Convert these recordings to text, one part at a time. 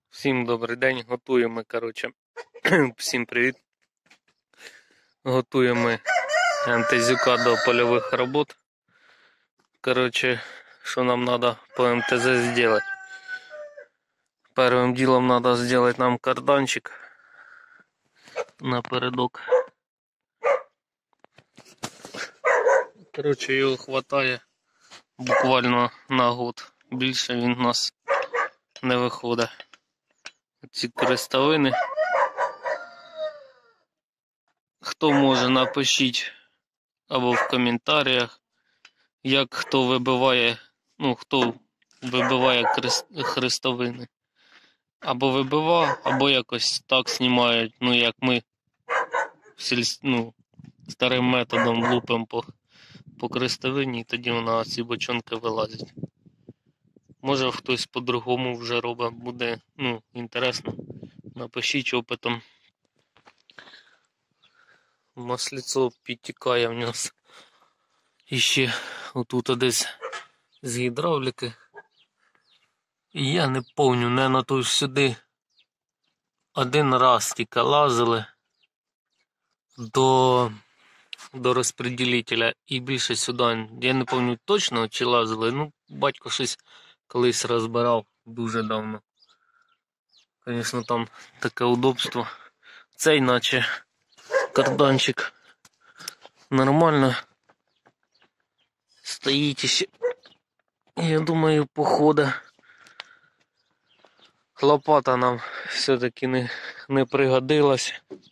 Всім добрий день, готуємо, коротше, всім привіт. Готуємо МТЗюка до польових робот. Коротше, що нам треба по МТЗ зробити? Першим ділом треба зробити нам карданчик напередок. Коротше, його вистачає буквально на год. Більше він у нас не виходить. Ці крестовини. Хто може, напишіть або в коментарях, як хто вибиває, хто вибиває хрестовини. Або вибивав, або якось так знімають, як ми старим методом лупимо по крестовині, і тоді вона ці бочонки вилазять. Може хтось по-другому вже робить, буде, інтересно. Напишіть опитом. Масліцо підтікає в нас. І ще отут десь з гідравліки. І я не пам'ятаю, не на той сюди один раз тільки лазили до розподілителя і більше сюди. Я не пам'ятаю точно, чи лазили, батько щось колись розбирав дуже давно. Звісно, там таке удобство. Цей наче карданчик нормально стоїть ще, я думаю, похода. Лопата нам все-таки не пригодилась.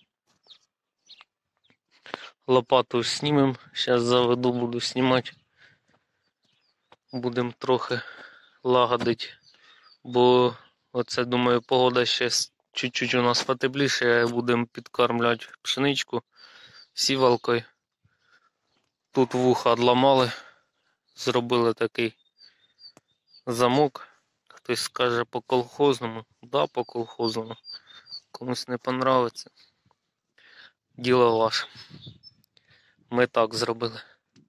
Лопату знімемо, зараз заведу, буду знімати. Будемо трохи лагодити, бо оце, думаю, погода ще чуть-чуть у нас потепліше, будемо підкармлювати пшеничку сівалкою. Тут вуха відламали, зробили такий замок. Хтось скаже по-колхозному. Да, по-колхозному. Комусь не понравиться. Діло ваше. Ми так зробили.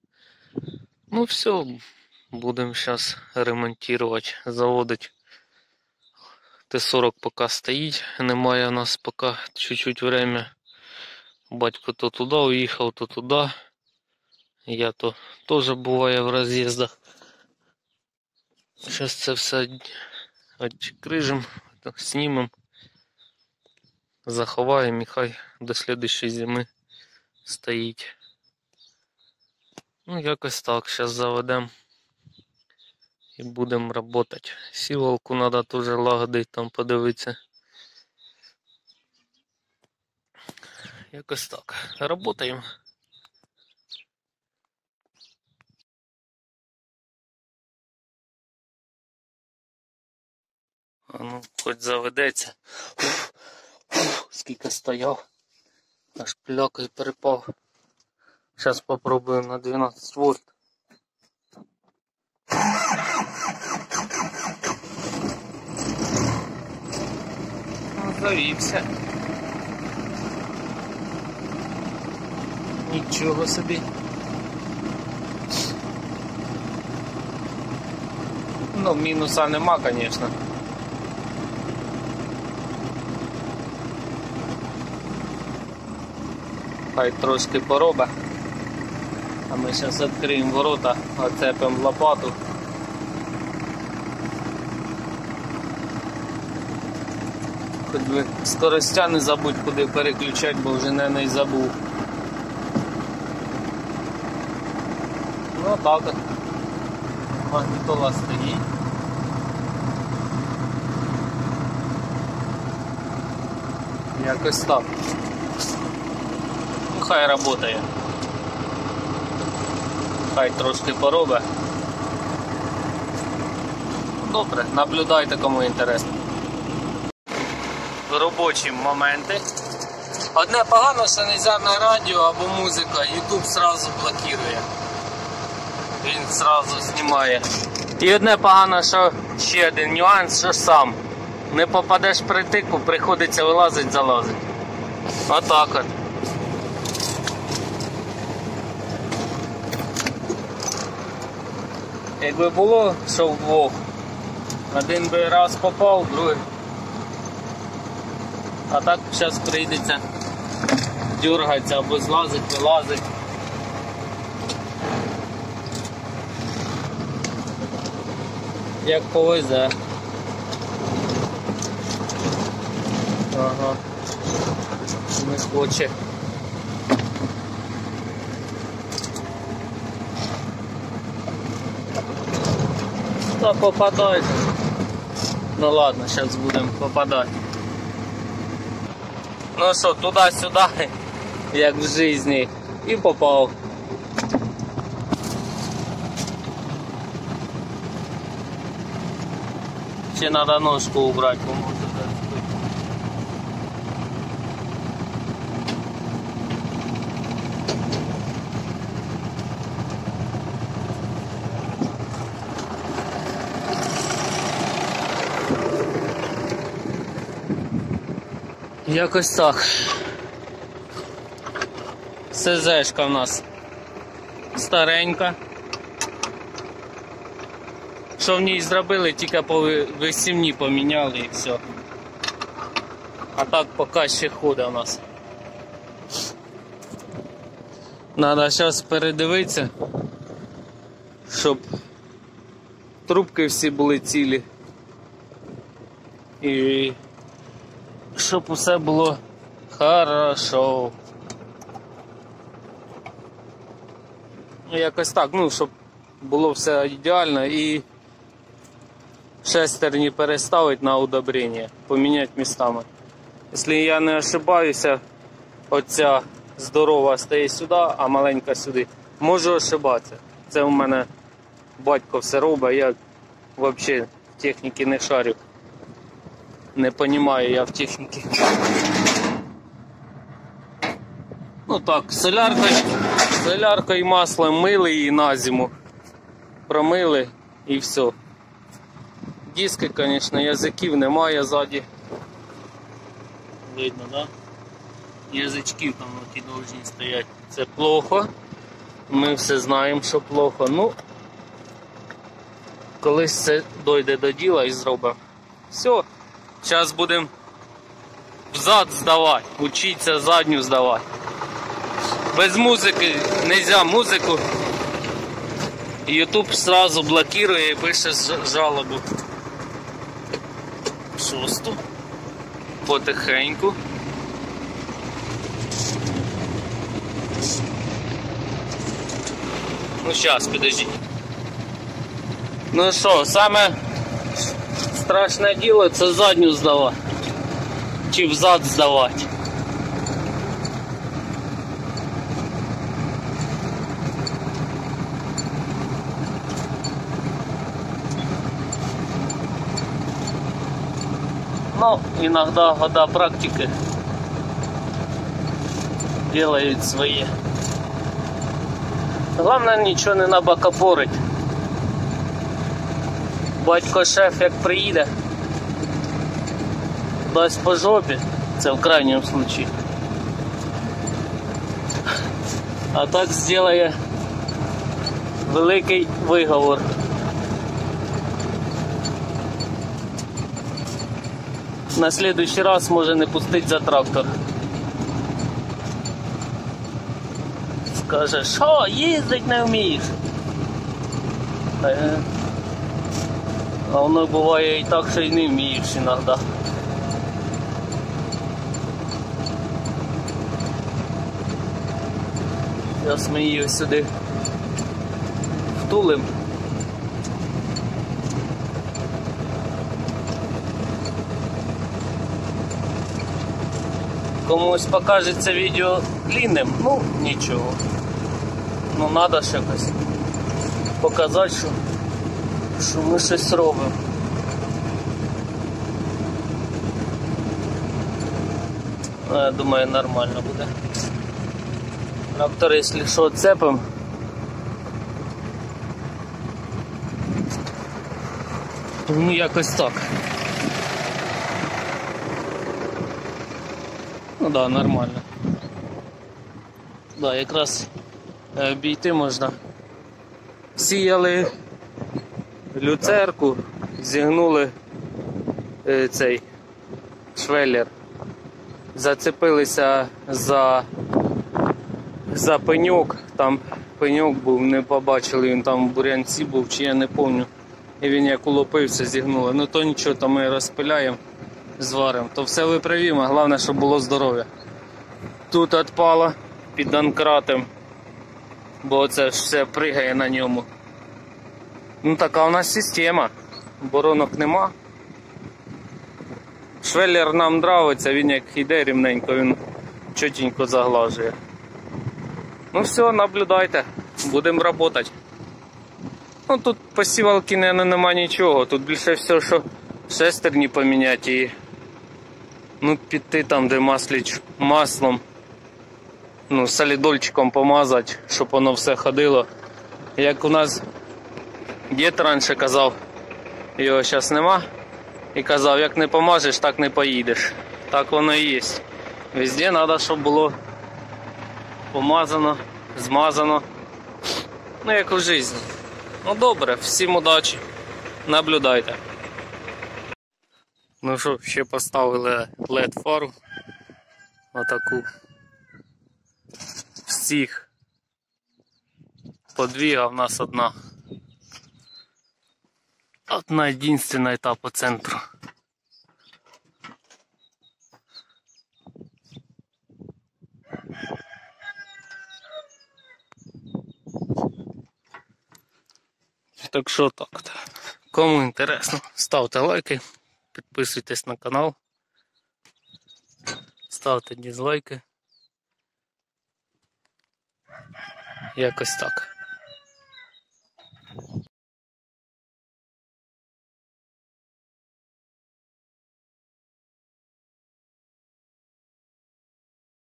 Все, будемо зараз ремонтувати, заводити. Т-40 поки стоїть, немає у нас поки чуть-чуть время. Батько то туди уїхав, то туди. Я то теж буває в роз'їздах. Зараз це все відкрижемо, знімемо, заховаємо і хай до слідчої зими стоїть. Якось так, зараз заведемо і будемо працювати. Сівалку треба теж лагодити, там подивитися. Якось так, працюємо. Хоч заведеться. Скільки стояв, аж плякою перепав. Зараз спробуємо на 12 вольт. Завівся. Нічого собі. Мінуса нема, звісно. Хай трошки поробить. А ми зараз відкриємо ворота, оцепимо лопату. Хоч би скоростя не забудь куди переключати, бо вже не забув. Так от. Магнітола стоїть. Якось так. Хай працює. Хай трошки поробить. Добре, наблюдайте, кому інтересно. Робочі моменти. Одне погано, що не можна на радіо або музика, YouTube одразу блокує. Він одразу знімає. І одне погано, що ще один нюанс, що сам. Не попадеш в притику, приходиться вилазить, залазить. Отак от. Якби було, що вдвох, один би раз попав, другий А так зараз прийдеться дергатися або злазить, вилазить. Як повезе. Ага. Не хоче. Та попадай. Ну ладно, зараз будемо попадати. Ну що, туди-сюди, як в житті, і попав. Ще треба ножку убрати, бо може збити. Якось так. СЗшка в нас старенька. Що в ній зробили, тільки по висівні поміняли і все. А так поки ще ходить у нас. Надо зараз передивитися, щоб трубки всі були цілі. І щоб усе було хорошо. Якось так, ну, щоб було все ідеально і шестерні переставити на удобрення, поміняти містами. Якщо я не ошибаюся, оця здорова стає сюди, а маленька сюди. Можу ошибатися. Це у мене батько все робить, я взагалі в техніці не шарю. Не розумію я в техніці. Ну так, соляркою і маслом мили її на зиму. Промили і все. Диски, звісно, язиків немає ззаді. Видно, да? Язичків там ті повинні стояти. Це плохо. Ми все знаємо, що плохо. Ну, колись це дойде до діла і зробимо. Все. Зараз будемо взад здавати, вчитися задню здавати. Без музики не можна музику. YouTube сразу блокирує і пише жалобу. Шосту. Потихеньку. Ну зараз, підождіть. Ну що, саме страшне діло це задню здавати. Чи взад здавати. Но иногда года практики делают свои. Главное ничего не набокопорить. Батько шеф як приїде, дасть по жопі, це в крайньому случае. А так зробить великий виговор. На следующий раз може не пустить за трактор. Скаже, що, їздить не вмієш? А воно буває і так, що й не вмієш іноді. Зараз ми її сюди втулимо. Комусь покажеться відео длинним, ну нічого. Ну треба ж якось показати, що ми щось робимо. Я думаю, нормально буде. Трактор, якщо що, цепимо. Ну якось так. Ну да, нормально. Да, якраз обійти можна. Сіяли люцерку, зігнули цей швеллер зацепилися за пеньок. Там пеньок був, не побачили, він там в бурянці був, чи я не пам'ятаю. І він як улопився, зігнуло. Ну то нічого, то ми розпиляємо, зваримо. То все виправимо, головне, щоб було здоров'я. Тут відпало під донкратом, бо це все пригає на ньому. Ну така у нас система. Боронок нема. Швеллер нам нравиться, він як йде рівненько, він чотенько заглажує. Ну все, наблюдайте, будемо працювати. Ну тут по сівалки, нема нічого, тут більше все, що шестерні поміняти і ну піти там, де маслом, ну солідольчиком помазати, щоб воно все ходило. Як у нас дід раніше казав, його зараз нема, і казав, як не помажеш, так не поїдеш. Так воно і є. Везде треба, щоб було помазано, змазано. Ну як у житті. Ну добре, всім удачі, наблюдайте. Ну що, ще поставили LED фару. Отаку. Всіх подвіга в нас одна. Одна єдинственна етап по центру. Так що так-то. Кому інтересно, ставте лайки, підписуйтесь на канал, ставте дизлайки. Якось так.